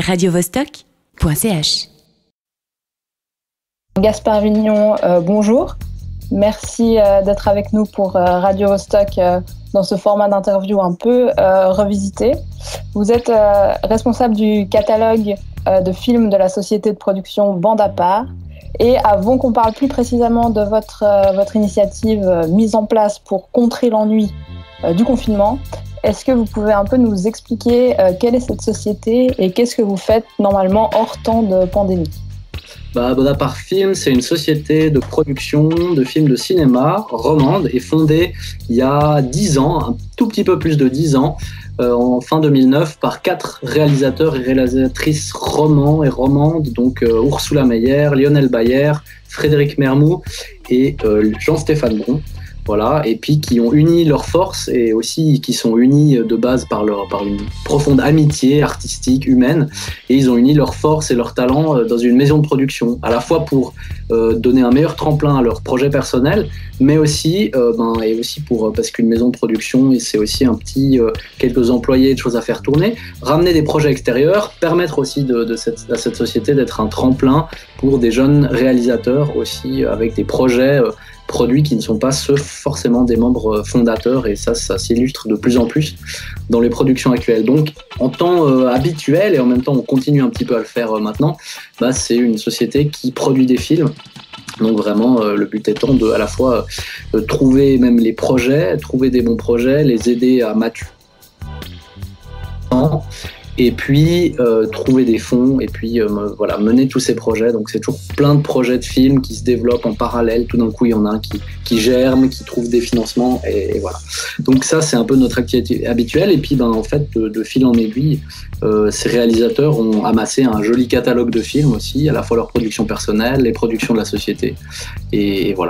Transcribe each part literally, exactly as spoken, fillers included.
radio vostok point c h. Gaspard Vignon, euh, bonjour. Merci euh, d'être avec nous pour euh, Radio Vostok euh, dans ce format d'interview un peu euh, revisité. Vous êtes euh, responsable du catalogue euh, de films de la société de production Bande à part. Et avant qu'on parle plus précisément de votre, euh, votre initiative euh, mise en place pour contrer l'ennui euh, du confinement, est-ce que vous pouvez un peu nous expliquer euh, quelle est cette société et qu'est-ce que vous faites normalement hors temps de pandémie ? Bah, Bande à part Film, c'est une société de production de films de cinéma romande et fondée il y a dix ans, un tout petit peu plus de dix ans, euh, en fin deux mille neuf, par quatre réalisateurs et réalisatrices romans et romandes, donc euh, Ursula Meyer, Lionel Bayer, Frédéric Mermoux et euh, Jean-Stéphane Bron. Voilà, et puis qui ont uni leurs forces et aussi qui sont unis de base par, leur, par une profonde amitié artistique, humaine, et ils ont uni leurs forces et leurs talents dans une maison de production, à la fois pour euh, donner un meilleur tremplin à leur projet personnel, mais aussi, euh, ben, et aussi pour, parce qu'une maison de production, c'est aussi un petit, euh, quelques employés, de choses à faire tourner, ramener des projets extérieurs, permettre aussi de, de cette, à cette société d'être un tremplin pour des jeunes réalisateurs aussi, avec des projets euh, produits qui ne sont pas ceux forcément des membres fondateurs, et ça, ça s'illustre de plus en plus dans les productions actuelles. Donc, en temps euh, habituel, et en même temps on continue un petit peu à le faire euh, maintenant, bah, c'est une société qui produit des films. Donc vraiment, euh, le but étant de à la fois euh, trouver même les projets, trouver des bons projets, les aider à maturer, et puis euh, trouver des fonds, et puis euh, voilà, mener tous ces projets. Donc c'est toujours plein de projets de films qui se développent en parallèle. Tout d'un coup, il y en a un qui, qui germe, qui trouve des financements, et, et voilà. Donc ça, c'est un peu notre activité habituelle. Et puis, ben, en fait, de, de fil en aiguille, euh, ces réalisateurs ont amassé un joli catalogue de films aussi, à la fois leur production personnelle, les productions de la société, et, et voilà.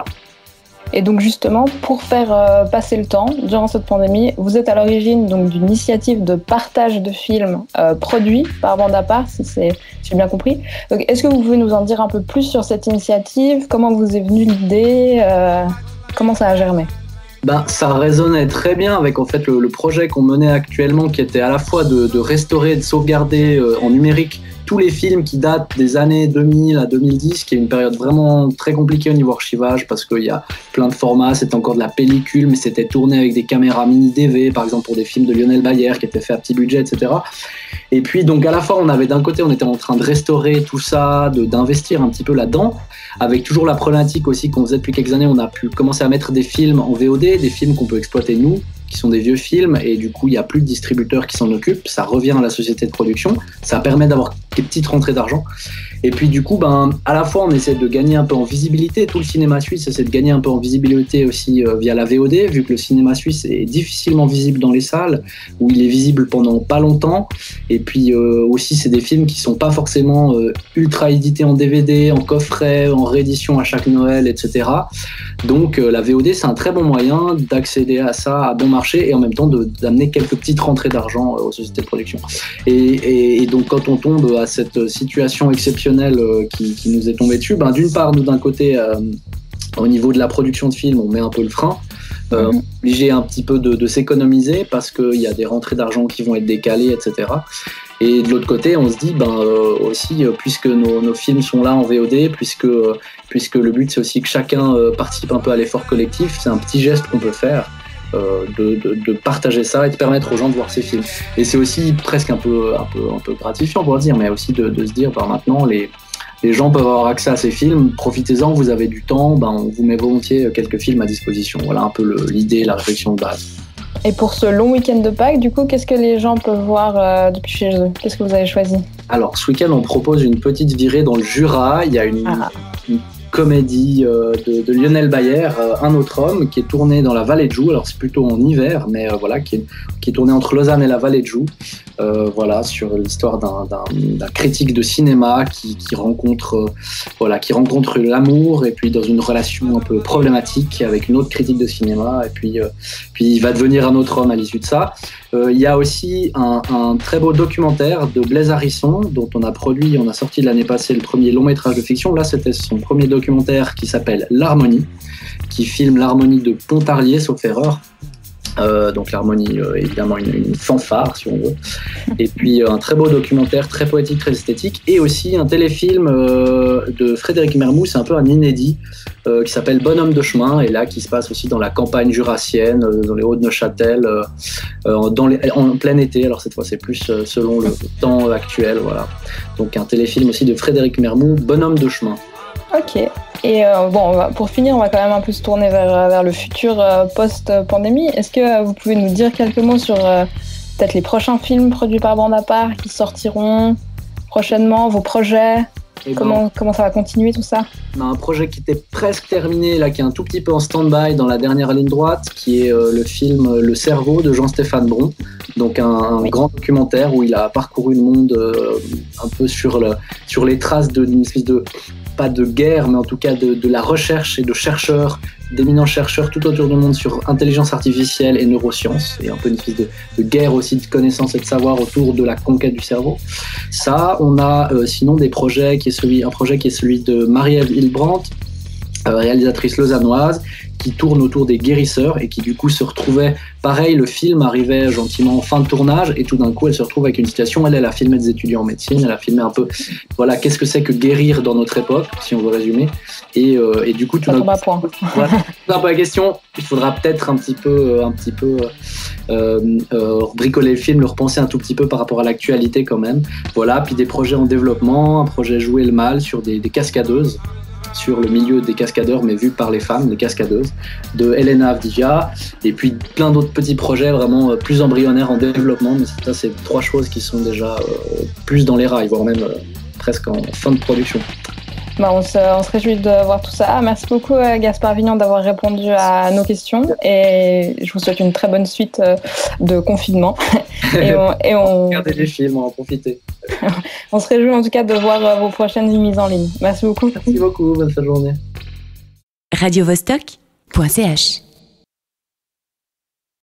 Et donc justement, pour faire euh, passer le temps durant cette pandémie, vous êtes à l'origine donc d'une initiative de partage de films euh, produits par Bande à part, si, c'est, si j'ai bien compris. Donc, est-ce que vous pouvez nous en dire un peu plus sur cette initiative ? Comment vous est venue l'idée ? euh, Comment ça a germé ? Ben, ça résonnait très bien avec en fait le, le projet qu'on menait actuellement, qui était à la fois de, de restaurer, de sauvegarder euh, en numérique tous les films qui datent des années deux mille à deux mille dix, qui est une période vraiment très compliquée au niveau archivage, parce qu'il y a plein de formats, c'était encore de la pellicule, mais c'était tourné avec des caméras mini D V, par exemple pour des films de Lionel Bayer qui étaient faits à petit budget, et cetera. Et puis donc à la fois on avait d'un côté, on était en train de restaurer tout ça, de, d'investir un petit peu là-dedans, avec toujours la problématique aussi qu'on faisait depuis quelques années, on a pu commencer à mettre des films en V O D, des films qu'on peut exploiter nous, qui sont des vieux films, et du coup il n'y a plus de distributeurs qui s'en occupent, ça revient à la société de production, ça permet d'avoir des petites rentrées d'argent, et puis du coup ben, à la fois on essaie de gagner un peu en visibilité, tout le cinéma suisse essaie de gagner un peu en visibilité aussi euh, via la V O D, vu que le cinéma suisse est difficilement visible dans les salles, où il est visible pendant pas longtemps, et puis euh, aussi c'est des films qui sont pas forcément euh, ultra édités en D V D, en coffret, en réédition à chaque Noël, et cetera. Donc euh, la V O D c'est un très bon moyen d'accéder à ça à bon marché, et en même temps de, d'amener quelques petites rentrées d'argent euh, aux sociétés de production. Et, et, et donc quand on tombe à cette situation exceptionnelle euh, qui, qui nous est tombée dessus, ben, d'une part nous d'un côté euh, au niveau de la production de films on met un peu le frein, euh, mmh. obligé un petit peu de, de s'économiser parce qu'il y a des rentrées d'argent qui vont être décalées, et cetera. Et de l'autre côté, on se dit, ben euh, aussi, euh, puisque nos, nos films sont là en V O D, puisque, euh, puisque le but c'est aussi que chacun euh, participe un peu à l'effort collectif, c'est un petit geste qu'on peut faire, euh, de, de, de partager ça et de permettre aux gens de voir ces films. Et c'est aussi presque un peu, un peu, un peu gratifiant pour dire, mais aussi de, de se dire, ben maintenant les, les gens peuvent avoir accès à ces films, profitez-en, vous avez du temps, ben on vous met volontiers quelques films à disposition. Voilà un peu le, l'idée, la réflexion de base. Et pour ce long week-end de Pâques, du coup, qu'est-ce que les gens peuvent voir euh, depuis chez eux ? Qu'est-ce que vous avez choisi ? Alors, ce week-end, on propose une petite virée dans le Jura. Il y a une, ah. une comédie euh, de, de Lionel Bayer, euh, Un autre homme, qui est tournée dans la vallée de Joux. Alors, c'est plutôt en hiver, mais euh, voilà, qui est, qui est tournée entre Lausanne et la vallée de Joux. Euh, voilà, sur l'histoire d'un, d'un, d'un critique de cinéma qui, qui rencontre, euh, voilà, qui rencontre l'amour et puis dans une relation un peu problématique avec une autre critique de cinéma, et puis, euh, puis il va devenir un autre homme à l'issue de ça. Euh, il y a aussi un, un très beau documentaire de Blaise Harrison dont on a produit, on a sorti l'année passée le premier long métrage de fiction. Là, c'était son premier documentaire qui s'appelle L'Harmonie, qui filme l'harmonie de Pontarlier, sauf erreur. Euh, donc l'harmonie, euh, évidemment une, une fanfare si on veut, et puis euh, un très beau documentaire, très poétique, très esthétique, et aussi un téléfilm euh, de Frédéric Mermoux, c'est un peu un inédit, euh, qui s'appelle Bonhomme de chemin, et là qui se passe aussi dans la campagne jurassienne, euh, dans les Hauts-de-Neuchâtel, euh, euh, dans les, en plein été, alors cette fois c'est plus euh, selon le temps actuel, voilà. Donc un téléfilm aussi de Frédéric Mermoux, Bonhomme de chemin. Ok. Et euh, bon, pour finir, on va quand même un peu se tourner vers, vers le futur euh, post-pandémie. Est-ce que euh, vous pouvez nous dire quelques mots sur euh, peut-être les prochains films produits par Bande à part qui sortiront prochainement, vos projets, et comment, ben, comment ça va continuer tout ça? On a un projet qui était presque terminé, là, qui est un tout petit peu en stand-by dans la dernière ligne droite, qui est euh, le film Le Cerveau de Jean-Stéphane Bron. Donc un, un oui. grand documentaire où il a parcouru le monde euh, un peu sur, le, sur les traces d'une espèce de... pas de guerre, mais en tout cas de, de la recherche et de chercheurs, d'éminents chercheurs tout autour du monde sur intelligence artificielle et neurosciences, et un peu une espèce de, de guerre aussi de connaissances et de savoir autour de la conquête du cerveau. Ça, on a euh, sinon des projets, qui est celui, un projet qui est celui de Marie-Ève Hillebrandt, euh, réalisatrice lausannoise, qui tourne autour des guérisseurs et qui du coup se retrouvait, pareil, le film arrivait gentiment en fin de tournage et tout d'un coup elle se retrouve avec une situation, elle, elle a filmé des étudiants en médecine, elle a filmé un peu, voilà, qu'est-ce que c'est que guérir dans notre époque, si on veut résumer, et, euh, et du coup tout d'un coup, point. Voilà, c'est un peu la question, il faudra peut-être un petit peu, un petit peu euh, euh, bricoler le film, le repenser un tout petit peu par rapport à l'actualité quand même, voilà, puis des projets en développement, un projet Jouer le mal sur des, des cascadeuses, sur le milieu des cascadeurs, mais vu par les femmes, les cascadeuses, de Elena Avdicia, et puis plein d'autres petits projets vraiment plus embryonnaires en développement, mais ça, c'est trois choses qui sont déjà euh, plus dans les rails, voire même euh, presque en fin de production. Bah, on, se, on se réjouit de voir tout ça. Merci beaucoup Gaspard Vignon d'avoir répondu à nos questions et je vous souhaite une très bonne suite de confinement. et on, et on... Regardez des films, on va en profiter. On se réjouit en tout cas de voir vos prochaines mises en ligne. Merci beaucoup. Merci beaucoup, bonne fin de journée. radio vostok point c h